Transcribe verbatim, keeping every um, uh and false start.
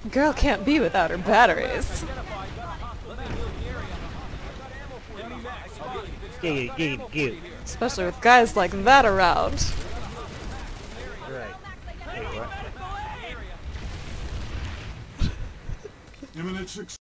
Girl can't be without her batteries. Giggity, giggity, goo. Especially with guys like that around. Right. Wait, what? Imminent success.